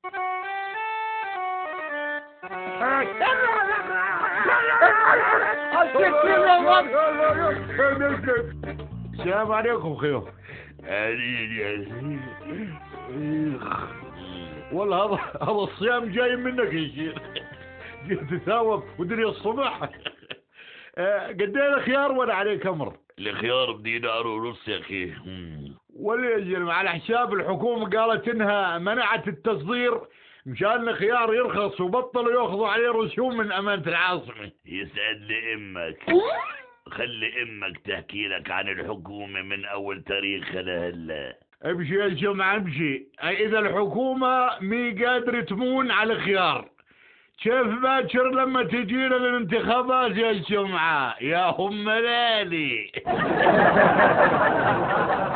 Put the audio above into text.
السلام عليكم خيو. والله هذا الصيام جاي منك يا شيخ. جيت تثاوب ودنيا الصبح. قد ايه الخيار ولا عليك امر؟ الخيار بدينار ونص يا اخي. وليجل على حساب الحكومة قالت انها منعت التصدير مشان الخيار يرخص وبطلوا ياخذوا عليه رسوم من امانة العاصمة. يسعد لي امك. خلي امك تحكي لك عن الحكومة من اول تاريخ لهلا. امشي يا جماعة امشي. اذا الحكومة مي قادرة تمون على الخيار كيف باكر لما تجينا الانتخابات يا جماعة يا هم لالي.